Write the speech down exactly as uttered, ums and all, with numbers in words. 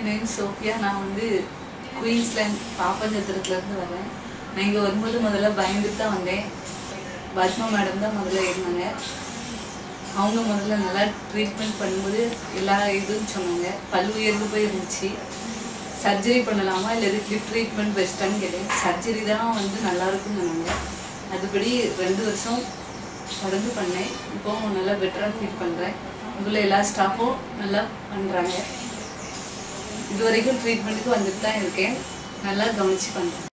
Name Sofia. நான் வந்து Queensland பாப்பஞ்சத்திரத்துலேருந்து வரேன். நான் இங்கே வரும்போது முதல்ல பயந்துட்டு தான் வந்தேன். பத்மா மேடம் தான் முதல்ல இருந்தாங்க. அவங்க முதல்ல நல்லா ட்ரீட்மெண்ட் பண்ணும்போது எல்லா இதுவும் சொன்னாங்க. பல் உயர்வு போய் இருந்துச்சு. சர்ஜரி பண்ணலாமா இல்லை கிளிப் ட்ரீட்மெண்ட் பெஸ்ட்டான்னு கேட்டேன். சர்ஜரி தான் வந்து நல்லாயிருக்குன்னு சொன்னாங்க. அதுபடி ரெண்டு வருஷம் தொடர்ந்து பண்ணேன். இப்போவும் நல்லா பெட்டராக ஃபீல் பண்ணுறேன். இங்குள்ள எல்லா ஸ்டாஃபும் நல்லா பண்ணுறாங்க. இது வரைக்கும் ட்ரீட்மெண்ட்டுக்கு வந்துட்டு தான் இருக்கேன். நல்லா கவனித்து பண்ணுறேன்.